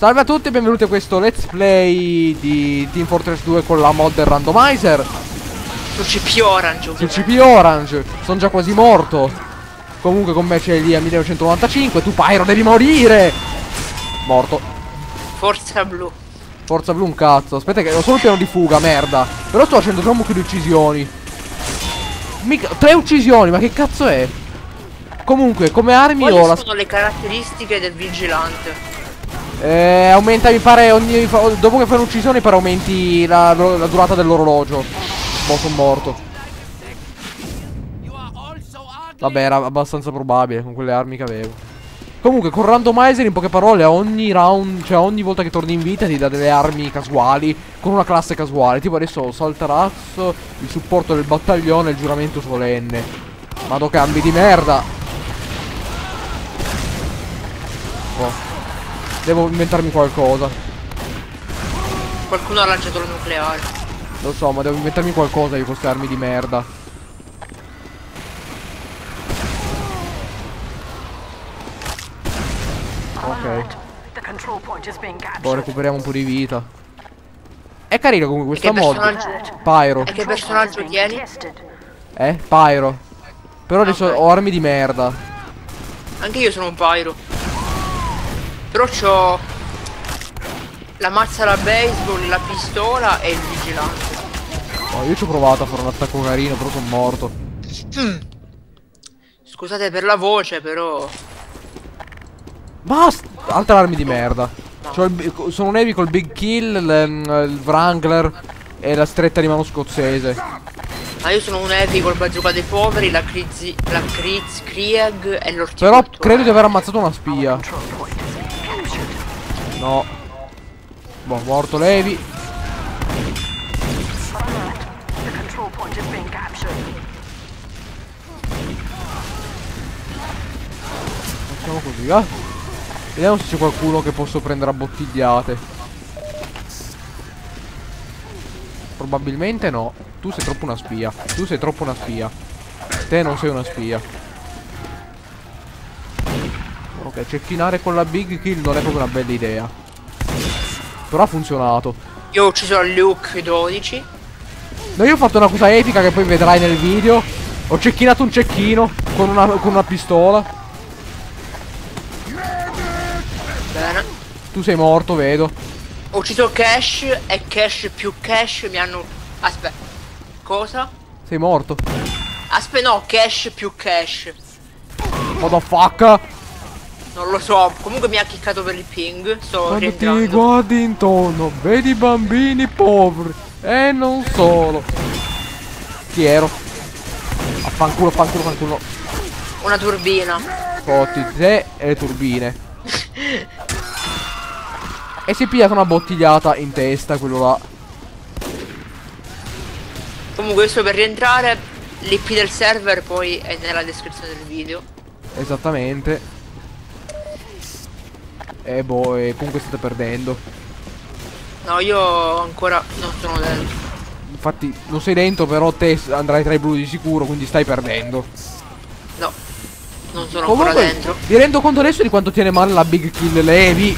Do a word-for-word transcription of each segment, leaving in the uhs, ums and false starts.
Salve a tutti e benvenuti a questo let's play di Team Fortress due con la mod del randomizer. Sul C P Orange. Sul C P Orange. Sono già quasi morto. Comunque con me c'è lì a millenovecentonovantacinque. Tu Pyro devi morire. Morto. Forza blu. Forza blu un cazzo. Aspetta che ho solo il piano di fuga, merda. Però sto facendo già un mucchio di uccisioni. Mica, tre uccisioni, ma che cazzo è? Comunque come armi Quali ho la... sono le caratteristiche del vigilante? Eh, aumenta, mi pare, ogni... dopo che fai un'uccisione, per aumenti la, la durata dell'orologio. Boh, sono morto. Vabbè, era abbastanza probabile con quelle armi che avevo. Comunque, con randomizer, in poche parole, a ogni round, cioè ogni volta che torni in vita ti dà delle armi casuali, con una classe casuale. Tipo adesso ho saltarazzo, il supporto del battaglione e il giuramento solenne. Vado cambi di merda. Oh. Devo inventarmi qualcosa. Qualcuno ha lanciato il nucleare. Lo so, ma devo inventarmi qualcosa di queste armi di merda. Ok. Boh, recuperiamo un po' di vita. È carino comunque questa mod. Pyro. E che personaggio tieni? Eh? Pyro. Però adesso Okay. ho armi di merda. Anche io sono un Pyro. Però c'ho la mazza da baseball, la pistola e il vigilante. Oh, io ci ho provato a fare un attacco carino, però sono morto. Mm. Scusate per la voce, però. Basta! Altre armi di merda. C'ho il, sono un heavy col big kill, il, il wrangler e la stretta di mano scozzese. Ma io sono un heavy col bazooka dei poveri, la Kriz, la Kriz, Krieg e l'orticoltura. Però credo di aver ammazzato una spia. No. Boh, morto Levi. Facciamo così, va? Vediamo se c'è qualcuno che posso prendere a bottigliate. Probabilmente no. Tu sei troppo una spia. Tu sei troppo una spia. Te non sei una spia. Ok, cecchinare con la big kill non è proprio una bella idea. Però ha funzionato. Io ho ucciso il Luke dodici. No, io ho fatto una cosa epica che poi vedrai nel video. Ho cecchinato un cecchino con una, con una pistola. Bene. Tu sei morto, vedo. Ho ucciso Cash e Cash più Cash mi hanno... Aspetta. Cosa? Sei morto. Aspetta, no, Cash più Cash. Motherfucker. Non lo so, comunque mi ha chiccato per il ping. Sto Quando ti rientrando. guardi intorno, vedi bambini poveri. E non solo. Chi ero? Affanculo, affanculo, affanculo. Una turbina. Fotti te e le turbine. E si è pigliata una bottigliata in testa, quello là. Comunque io sto per rientrare. L'I P del server poi è nella descrizione del video. Esattamente. E boh, e comunque state perdendo. No, io ancora non sono dentro. Infatti non sei dentro, però te andrai tra i blu di sicuro, quindi stai perdendo. No, non sono Comunque, ancora dentro. mi rendo conto adesso di quanto tiene male la big kill Levi.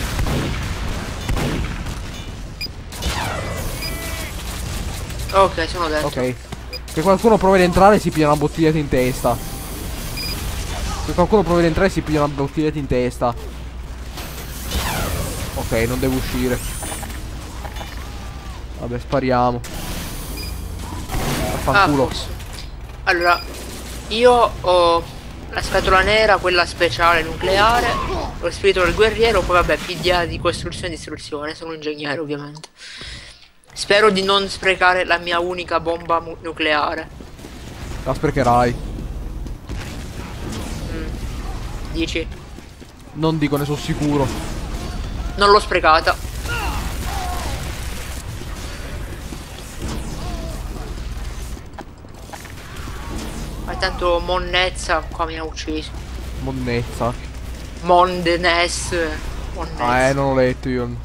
Ok, sono dentro. Ok. Che qualcuno prova ad entrare e si piglia una bottiglietta in testa. Se qualcuno prova ad entrare e si piglia una bottiglietta in testa. Ok, non devo uscire. Vabbè, spariamo. Affanculo. Ah, allora, io ho la scatola nera, quella speciale nucleare, lo spirito del guerriero, poi vabbè, P D A di costruzione e distruzione, sono un ingegnere ovviamente. Spero di non sprecare la mia unica bomba nucleare. La sprecherai. Mm. Dici? Non dico, ne sono sicuro. Non l'ho sprecata. Ma tanto monnezza qua mi ha ucciso. Monnezza. Mondenes. Monnezza. Ah, eh, non ho letto io.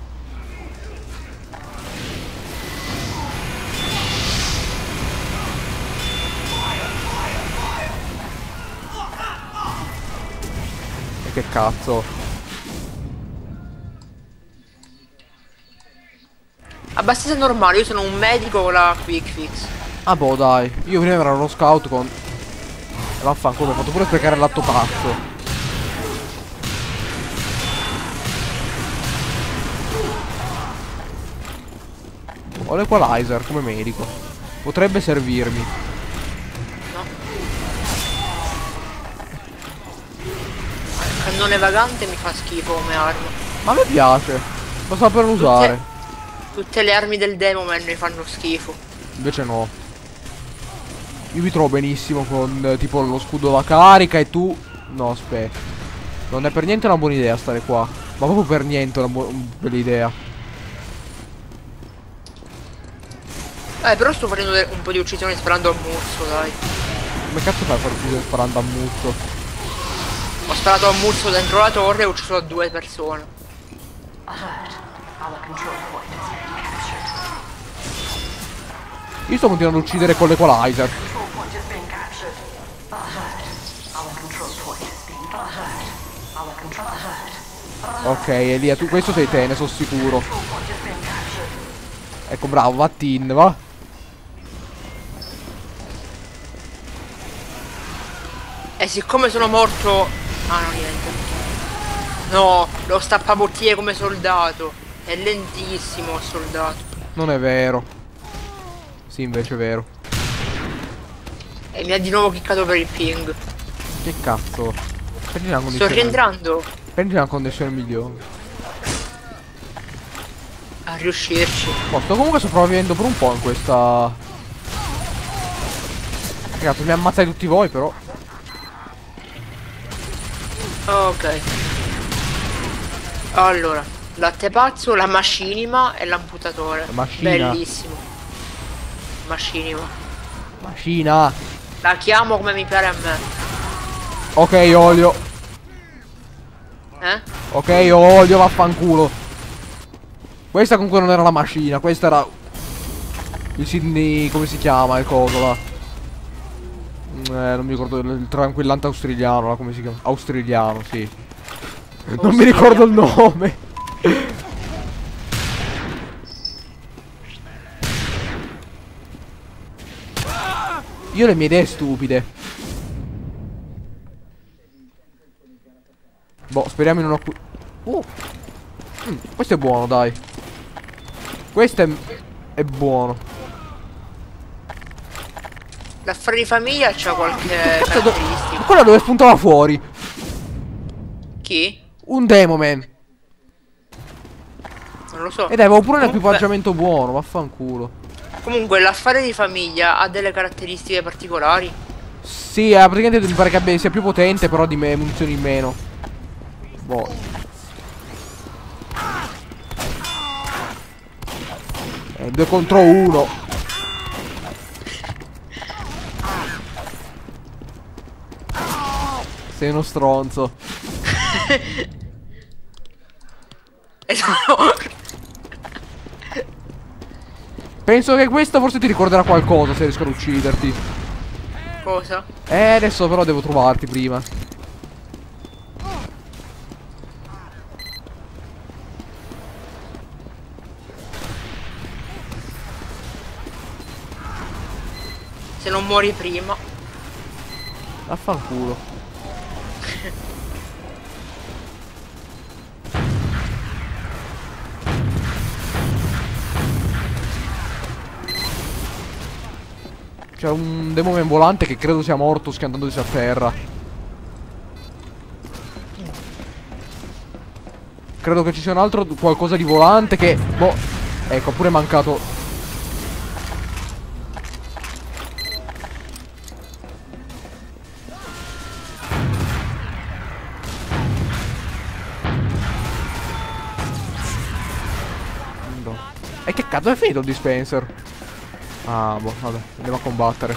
E che cazzo. abbastanza normale. Io sono un medico con la quick fix. Ah boh dai, io prima ero uno scout con... Vaffanculo, ho fatto pure sprecare il lato pazzo. Ho l'equalizer come medico. Potrebbe servirmi. No. Il cannone vagante mi fa schifo come arma. Ma a me piace. Lo so per usare. Tutte, tutte le armi del Demoman mi fanno schifo. Invece no. Io mi trovo benissimo con eh, tipo lo scudo da carica e tu... No, aspetta. Non è per niente una buona idea stare qua. Ma proprio per niente una buona bella idea. Eh, però sto facendo un po' di uccisioni sparando a muzzo, dai. Come cazzo fai a far uccidere sparando a muzzo? Ho sparato a muzzo dentro la torre e ho ucciso due persone. Io sto continuando ad uccidere con l'equalizer. Ok, Elia, tu questo sei te, ne sono sicuro. Ecco, bravo, Vattin, va. E siccome sono morto... Ah no, niente. No, lo stappabottiglie come soldato. È lentissimo il soldato. Non è vero. Sì, invece è vero. E mi ha di nuovo cliccato per il ping. Che cazzo? Prendi una Sto condizione. rientrando Prendi una condizione migliore. a riuscirci. Oh, sto comunque sopravvivendo per un po' in questa... Cazzo, mi ammazzate tutti voi però. Ok. Allora, latte pazzo, la machinima e l'amputatore. La macina. Bellissimo. Machinima. Macina. La chiamo come mi pare a me. Ok, olio. Eh? Ok, olio, vaffanculo. Questa comunque non era la macina, questa era... Il Sydney... come si chiama il coso là? Eh, non mi ricordo, il tranquillante australiano là, come si chiama? Australiano, sì. Non mi ricordo il nome. Io ho le mie idee stupide. Boh, speriamo in una... Uh. Mm, questo è buono, dai. Questo è... è buono. L'affare di famiglia c'ha qualche Cazzo, do... caratteristica. Quella dove spuntava fuori. Chi? Un Demoman. Non lo so. Ed avevo pure un Comunque- equipaggiamento buono, vaffanculo. Comunque l'affare di famiglia ha delle caratteristiche particolari. Sì, eh, praticamente mi pare che abbia- sia più potente, però di me munizioni in meno. Boh. Eh, due contro uno. Sei uno stronzo. E sono... Penso che questo forse ti ricorderà qualcosa se riesco ad ucciderti. Cosa? Eh, adesso però devo trovarti prima. Se non muori prima. Vaffanculo. C'è un Demoman volante che credo sia morto schiantandosi a terra. Credo che ci sia un altro qualcosa di volante che... Boh. Ecco, ha pure mancato... No. E che cazzo è finito il dispenser? Ah, boh, vabbè, andiamo a combattere.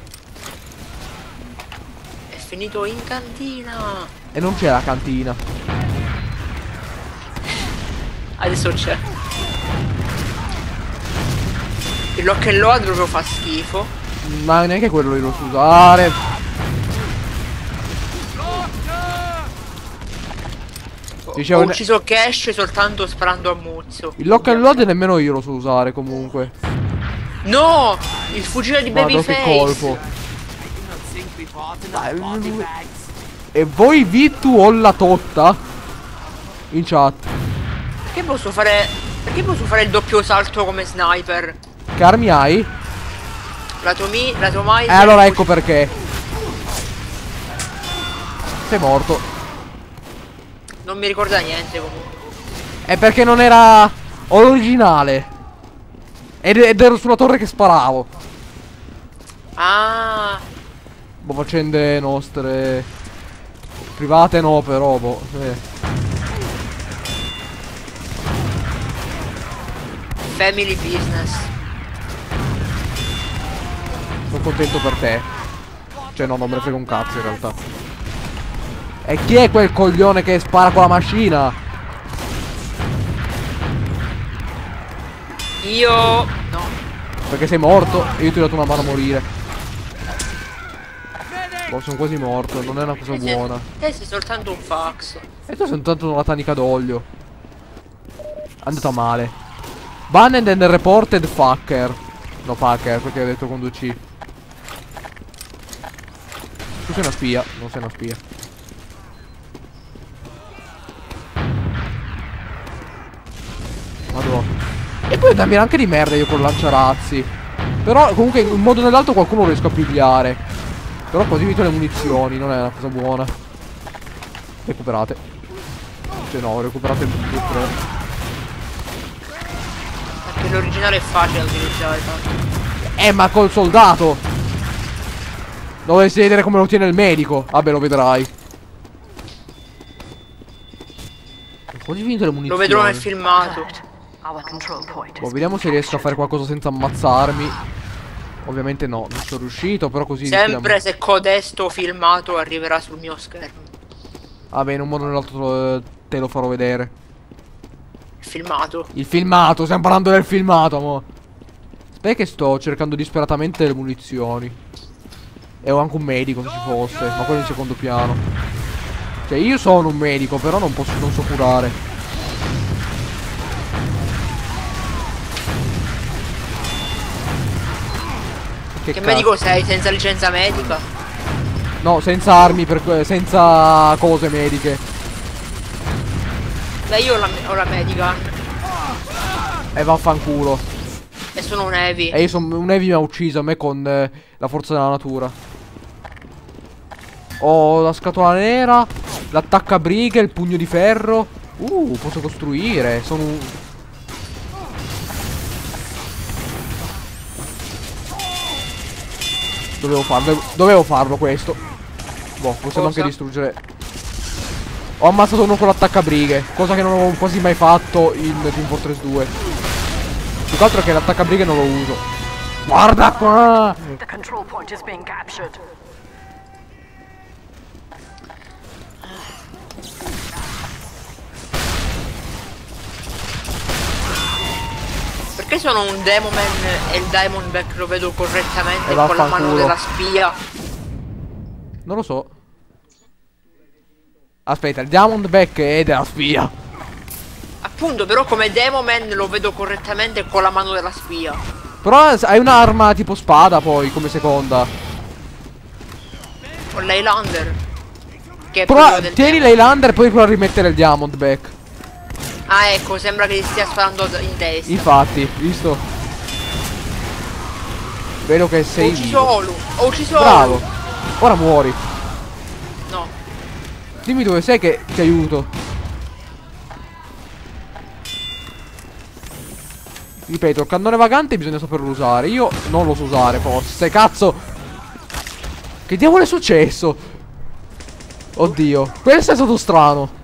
È finito in cantina. E non c'è la cantina. Adesso c'è. Il lock and load proprio fa schifo. Ma neanche quello lo so usare. Dicevo, ho ucciso Cash soltanto sparando a muzzo. il lock and load nemmeno io lo so usare comunque. No! Il fucile di Guarda che Babyface! colpo. Dai, e voi Vittu o la totta? In chat. Perché posso fare... Perché posso fare il doppio salto come sniper? Che armi hai? La Tomi... La Tomai... Eh allora ecco perché. Sei morto. Non mi ricorda niente comunque. È perché non era originale. Ed, ed ero sulla torre che sparavo. Ah... Boh, faccende nostre. Private no però, boh. Eh. Family business. Sono contento per te. Cioè no, non me ne frega un cazzo in realtà. E chi è quel coglione che spara con la macchina? Io... No. Perché sei morto e io ti ho dato una mano a morire. Boh, sono quasi morto, non è una cosa Te sei- buona. Te sei soltanto un fax. E tu sei soltanto una tanica d'olio. È andata male. Banned and reported fucker. No, fucker, perché ho detto con due C. Tu sei una spia, non sei una spia. Madonna. E poi dammi anche di merda io con lanciarazzi. Però comunque in un modo o nell'altro qualcuno lo riesco a pigliare. Però così evito le munizioni, non è una cosa buona. Recuperate. Cioè no, recuperate il due tre. Perché l'originale è facile da utilizzare tanto. Eh ma col soldato. Dovresti vedere come lo tiene il medico. Vabbè, lo vedrai. Così finito le munizioni. Lo vedrò nel filmato. Boh, vediamo se riesco a fare qualcosa senza ammazzarmi. Ovviamente no, non sono riuscito, però così Sempre se codesto filmato arriverà sul mio schermo. Vabbè, in un modo o nell'altro te lo, te lo farò vedere. Il filmato. Il filmato, stiamo parlando del filmato, mo. Aspetta che sto cercando disperatamente le munizioni. E ho anche un medico se ci fosse, ma quello in secondo piano. Cioè io sono un medico, però non posso, non so curare. Che, cazzo? medico sei? Senza licenza medica? No, senza armi, per que- senza cose mediche. Beh, io ho la, ho la medica. E vaffanculo. E sono un heavy. E io sono un heavy mi ha ucciso a me con eh, la forza della natura. Ho la scatola nera, l'attaccabrighe, il pugno di ferro. Uh, posso costruire. Sono un... Dovevo farlo, dovevo farlo questo. Boh, possiamo Cosa? anche distruggere. Ho ammazzato uno con l'attaccabrighe, cosa che non ho quasi mai fatto in Team Fortress due. Più che altro è che l'attaccabrighe non lo uso. Guarda qua! The control point is being captured. Perché sono un Demoman e il Diamondback lo vedo correttamente E con la mano vaffanculo. della spia? Non lo so. Aspetta, il Diamondback è della spia. Appunto, però come Demoman lo vedo correttamente con la mano della spia. Però hai un'arma tipo spada poi come seconda. Con l'Highlander. Che è Però quello del tieni Demon. l'Highlander e poi quello a rimettere il Diamondback. Ah, ecco, sembra che ti stia sparando in testa. Infatti, visto? Vedo che Ho sei ucciso vivo. Olu. Ho ucciso Bravo. Olu. Ora muori. No. Dimmi dove sei che ti aiuto. Ripeto, il cannone vagante bisogna saperlo usare. Io non lo so usare forse. Cazzo. Che diavolo è successo? Oddio. Questo è stato strano.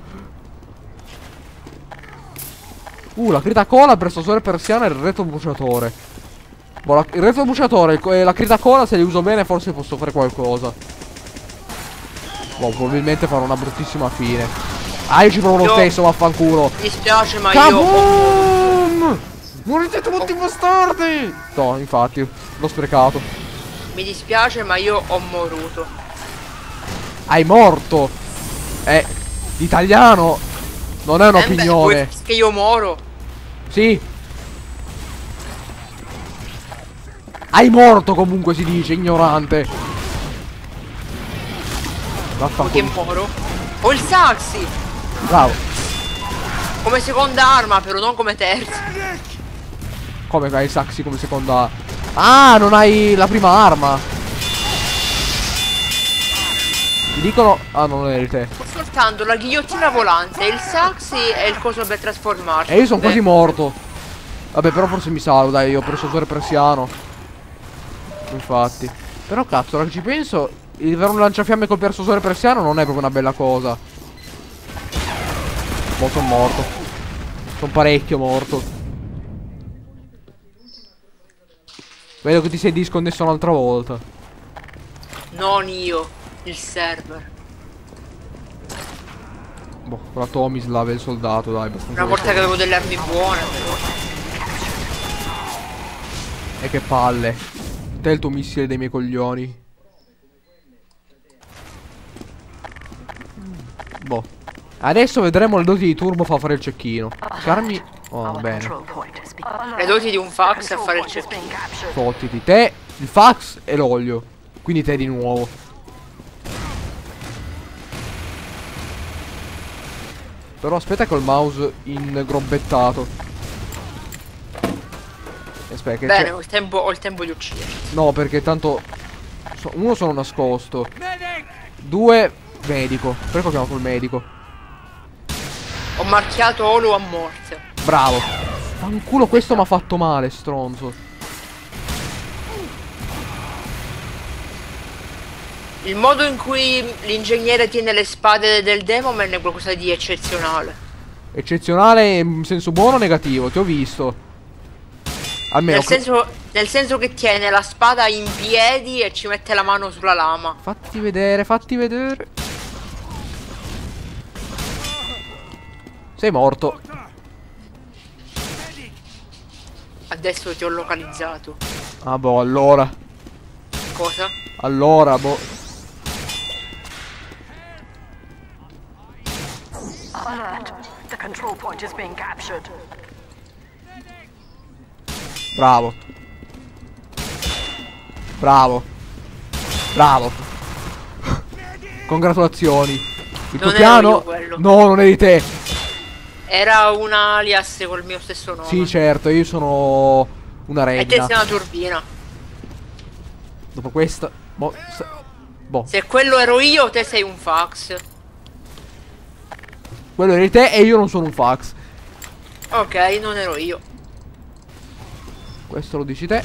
Uh, la critacola, il persuasore persiano e il retro bruciatore. Boh, la, il retro bruciatore e la critacola, se li uso bene forse posso fare qualcosa. Boh, probabilmente farò una bruttissima fine. Ah, io ci provo lo Io- stesso, vaffanculo. Mi dispiace, ma io. Kaboom! Morite tutti bastardi! No, infatti, l'ho sprecato. Mi dispiace, ma io ho moruto. Hai morto! Eh, l'italiano! Non è Eh, beh, un'opinione. vuoi che io moro. Sì. Hai morto comunque si dice, ignorante. Vuoi che Vaffanculo. moro? Ho il Saxi. Bravo. Come seconda arma, però non come terza. Come hai il Saxi come seconda? Ah, non hai la prima arma. Mi dicono. Ah, non eri te. Ho soltanto la ghigliottina volante, il Saxi e il coso per trasformarsi. E io sono Beh, quasi morto. Vabbè, però forse mi salvo, dai, io ho preso il persiano. Infatti. Però cazzo, ora che ci penso, il avere un lanciafiamme col persuasore persiano non è proprio una bella cosa. Boh, sono morto. Sono parecchio morto. Vedo che ti sei disconnesso un'altra volta. Non io, il server. Boh, con la Tomislav e il soldato, dai. Una volta che avevo delle armi buone, però. E che palle. Te il tuo missile dei miei coglioni. Boh. Adesso vedremo le doti di turbo fa fare il cecchino. Scarmi. Oh, Our bene. control point is being Le doti di un fax a control fare il point is being cecchino. captured. Fottiti. Te, il fax e l'olio. Quindi te di nuovo. Però aspetta col mouse ingrobbettato. Aspetta che Bene, c'è. ho il tempo, ho il tempo di uccidere. No, perché tanto so- uno sono nascosto. Due medico. Perché ho chiamato il medico? Ho marchiato Olu a morte. Bravo. Fanculo, questo mi ha fatto male, stronzo. Il modo in cui l'ingegnere tiene le spade del Demoman è qualcosa di eccezionale. Eccezionale in senso buono o negativo? Ti ho visto. Almeno Nel senso, nel senso che tiene la spada in piedi e ci mette la mano sulla lama. fatti vedere, fatti vedere. Sei morto. Adesso ti ho localizzato. Ah boh, allora. Cosa? Allora, boh. Alert. The control point is being captured. Bravo. Bravo. Bravo. Congratulazioni. Il tuo Non ero piano? io quello. No, non eri te. Era un alias col mio stesso nome. Sì, certo, io sono una E te regna. sei una turbina. Dopo questa. Boh. se- boh. Se quello ero io, te sei un fax. Quello eri te e io non sono un fax. Ok, non ero io. Questo lo dici te.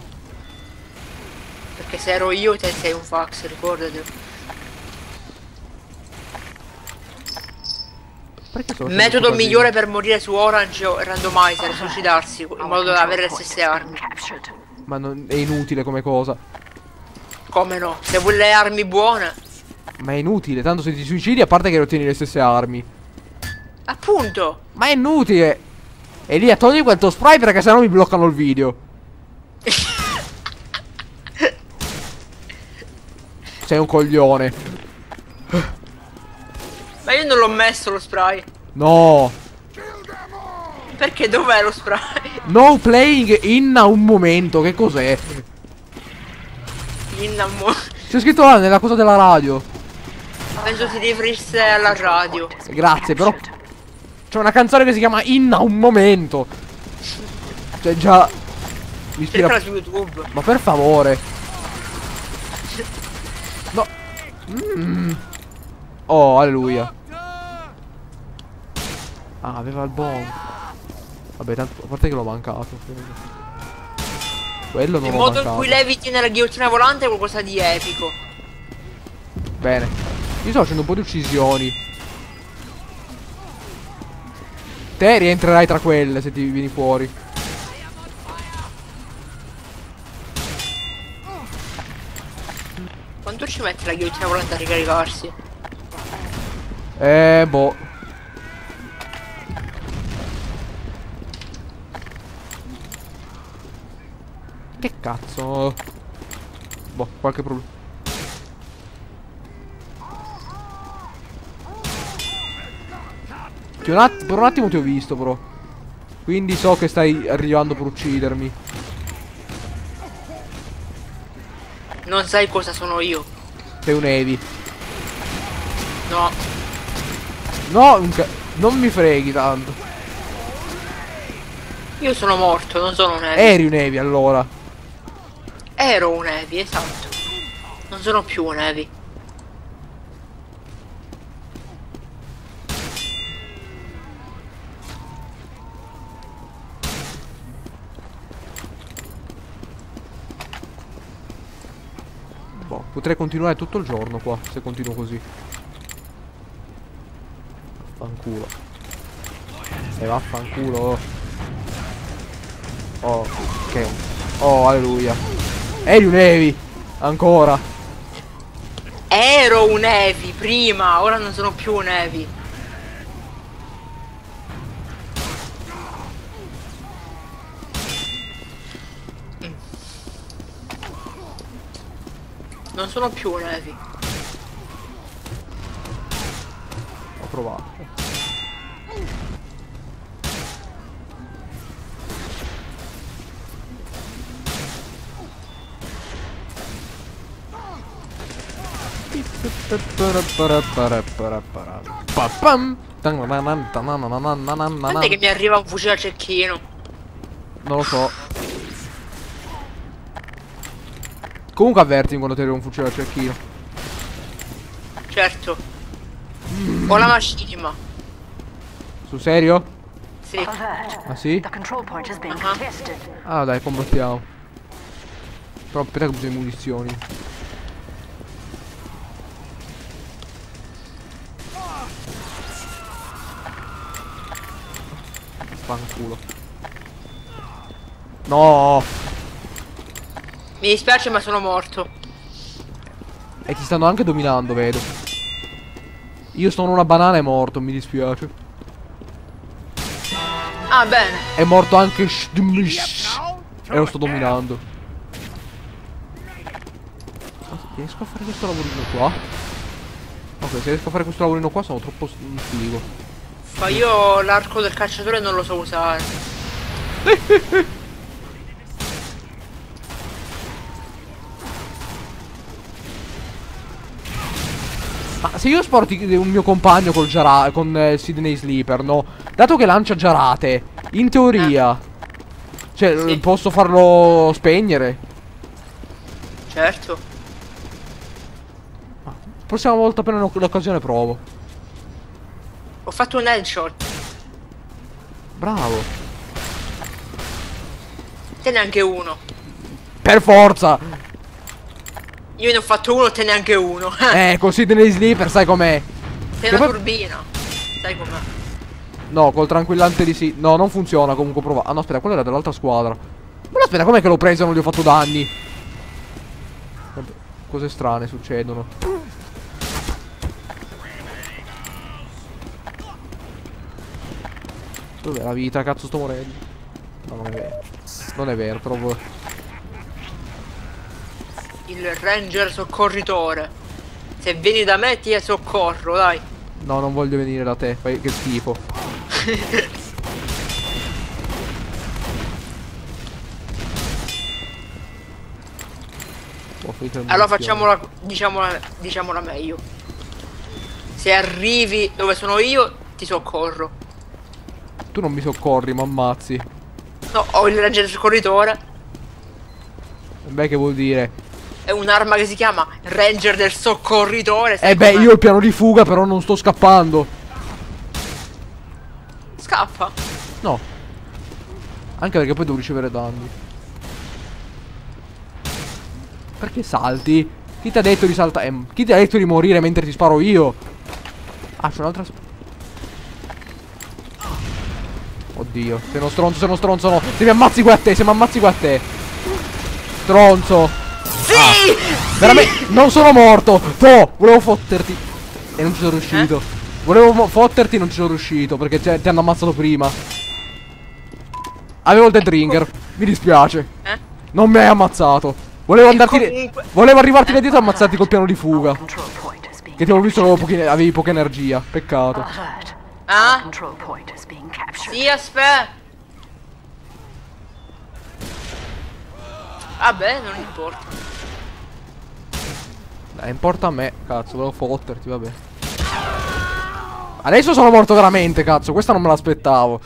Perché se ero io, te sei un fax, ricordati. Perché sto Il facendo metodo sto casino? migliore per morire su Orange o Randomizer è suicidarsi in Our modo da control avere le point stesse is being armi. captured. Ma non, è inutile come cosa. Come no? Se vuoi le armi buone. Ma è inutile, tanto se ti suicidi a parte che ottieni le stesse armi. Appunto. Ma è inutile. E lì a togli quel tuo spray perché sennò mi bloccano il video. Sei un coglione. Ma io non l'ho messo lo spray. No. Perché dov'è lo spray? No playing in a un momento. Che cos'è? Innamo. C'è scritto là nella cosa della radio. Penso si riferisse alla radio. Grazie, però c'è una canzone che si chiama In a un momento. Cioè già mi ispira. Cercala su YouTube. Ma per favore. No. Mm. Oh, alleluia. Ah, aveva il bomb. Vabbè, tanto, a parte che l'ho mancato. Quello non Il l'ho modo in mancato. cui leviti nella ghigliottina volante è qualcosa di epico. Bene. Io sto facendo un po' di uccisioni. Te rientrerai tra quelle se ti vieni fuori. Quanto ci mette la ghigliottina volante a ricaricarsi? Eh, boh. Che cazzo? Boh, qualche problema. Ti occhio. Un att per un attimo ti ho visto, però. Quindi so che stai arrivando per uccidermi. Non sai cosa sono io. Sei un Evi. No. No, un ca non mi freghi tanto. Io sono morto, non sono un Evi. Eri un Evi allora. Ero un Evi, esatto. Non sono più un Evi. Boh, potrei continuare tutto il giorno qua, se continuo così. Vaffanculo. E vaffanculo. Oh, ok. Oh, alleluia. Eri un Evi. Ancora. Ero un Evi prima, ora non sono più un Evi. Mm. Non sono più un Evi. Ho provato. Quando è che mi arriva un fucile a cecchino? Non lo so. Comunque avvertimi quando ti arriva un fucile a cecchino. Certo. Ho la machinima. Sul serio? Sì. Alert. Ah sì? The control point is being Uh-huh. contested. Ah dai, combattiamo. Però aspetta che ho bisogno di munizioni. Fanculo. No! Mi dispiace ma sono morto. E ti stanno anche dominando, vedo. Io sono una banana e morto, mi dispiace. Ah bene. È morto anche Shh. E lo sto dominando. Riesco a fare questo lavorino qua? Ok, se riesco a fare questo lavorino qua sono troppo figo. Ma io l'arco del cacciatore non lo so usare. Ma se io sporti un mio compagno col giara con eh, Sydney Sleeper, no? Dato che lancia giarate, in teoria, cioè, Sì. posso farlo spegnere. Certo. Prossima volta appena ho l'occasione provo. Ho fatto un headshot. Bravo. Te neanche uno. Per forza. Io ne ho fatto uno, te neanche uno. Eh, con Sydney Sleeper sai com'è. Sei che una poi- turbina. Sai com'è? No, col tranquillante di sì. No, non funziona comunque prova. Ah no, aspetta, quello era dell'altra squadra. Ma aspetta, com'è che l'ho preso e non gli ho fatto danni? Vabbè, cose strane succedono. Dov'è la vita? Cazzo sto morendo. No, non è vero. Non è vero, trovo. Il ranger soccorritore. Se vieni da me ti soccorro, dai. No, non voglio venire da te. Fai che schifo. Oh, finito le Allora munizioni. facciamola, diciamola, diciamola meglio. Se arrivi dove sono io, ti soccorro. Tu non mi soccorri, ma ammazzi. No, ho il ranger soccorritore. Beh, che vuol dire? È un'arma che si chiama ranger del soccorritore. sai Eh beh, com'è? io ho il piano di fuga, però non sto scappando. Scappa. No. Anche perché poi devo ricevere danni. Perché salti? Chi ti ha detto di saltare? Eh, chi ti ha detto di morire mentre ti sparo io? Ah, c'è un'altra. Oddio, sei uno stronzo, sei uno stronzo, no. Se mi ammazzi qua a te, se mi ammazzi qua a te. Stronzo. Sì! Ah, veramente, non sono morto. No, volevo fotterti. E non ci sono riuscito. Eh? Volevo mo- fotterti e non ci sono riuscito. Perché ti hanno ammazzato prima. Avevo il dead ringer. Mi dispiace. Eh? Non mi hai ammazzato. Volevo E andarti. comunque- Volevo arrivarti là dietro e ammazzarti col piano di fuga. Control point is being Che ti avevo visto, avevo pochi- avevi poca energia. Peccato. alert. Ah? Control point is being captured. Sì, aspetta. Vabbè, non importa. Dai, importa a me, cazzo, volevo fotterti, vabbè. Adesso sono morto veramente, cazzo, questa non me l'aspettavo.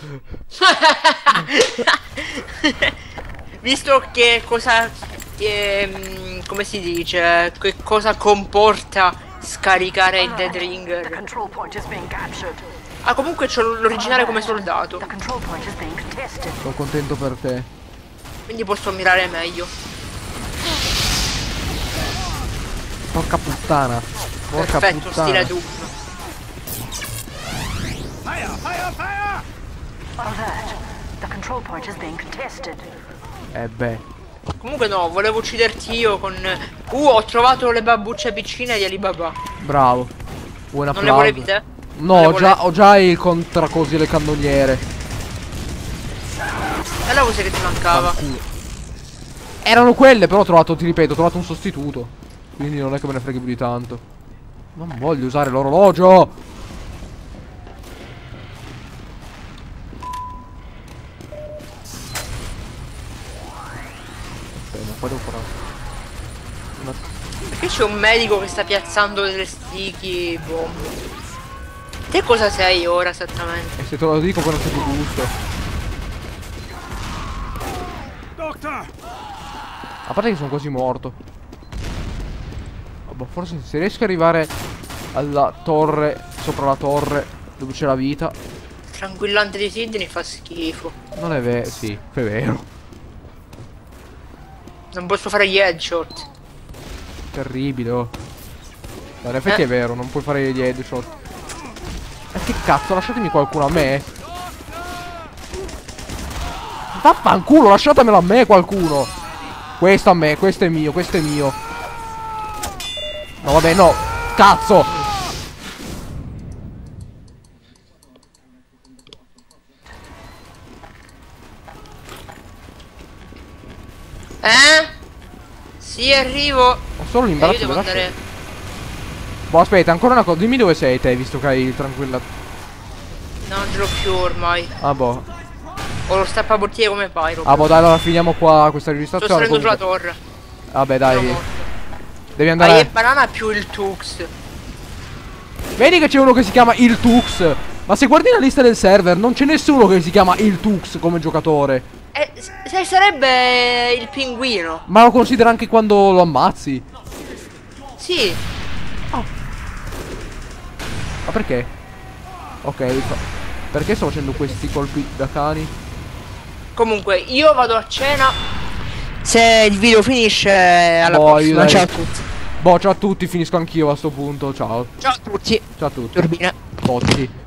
Visto che cosa, ehm, come si dice, che cosa comporta scaricare il Dead The Ringer. control point is being captured. Ah, comunque c'ho l'originale come soldato, The control point is being contested. Sono contento per te. quindi posso mirare meglio. Porca puttana. Porca Perfetto, puttana. stile Doom. Alert. The control point is being contested. Eh beh. Comunque no, volevo ucciderti io con... Uh, ho trovato le babbucce piccine di Alibaba. Bravo. Buon Non applauso. le volevi te? No, Non le ho già, volevi? ho già il contracosi e le cannoniere. È la cosa che ti mancava. Fanculo. Erano quelle, però ho trovato, ti ripeto, ho trovato un sostituto. Quindi non è che me ne freghi più di tanto. Non voglio usare l'orologio. Ok, ma poi devo fare una... Perché c'è un medico che sta piazzando delle sticky bombe? Te cosa sei ora esattamente? E se te lo dico poi non c'è più gusto. A parte che sono quasi morto. Vabbè, forse se riesco ad arrivare alla torre, sopra la torre, dove c'è la vita. Tranquillante di Sidney fa schifo. Non è vero, sì, è vero. Non posso fare gli headshot. Terribile, oh. Ma in effetti Eh. è vero, non puoi fare gli headshot. Ma che cazzo, lasciatemi qualcuno a me. Vaffanculo, lasciatemelo a me qualcuno. Questo a me, questo è mio, questo è mio. No vabbè, no. Cazzo. Eh? Sì, arrivo. Ho solo Eh, io l'imbarazzo devo della andare. scena. Boh, aspetta, ancora una cosa. Dimmi dove sei te, visto che hai il tranquilla. No, non ce l'ho più ormai. Ah boh. Ho lo stappabottiglie come Pyro. Ah boh, dai, allora finiamo qua questa Sto registrazione. salendo sulla comunque. torre. Vabbè, Sono dai. morto. Devi Hai e andare. banana più il Tux. Vedi che c'è uno che si chiama il Tux. Ma se guardi la lista del server, non c'è nessuno che si chiama il Tux come giocatore. Eh, se sarebbe il pinguino. Ma lo considera anche quando lo ammazzi. Sì. Ma perché? Ok, fa- perché sto facendo questi colpi da cani? Comunque, io vado a cena. Se il video finisce, alla Boh, prossima. dai. Ciao a tutti. Boh, ciao a tutti, finisco anch'io a sto punto. Ciao. Ciao a tutti. Ciao a tutti. Turbine. Botti.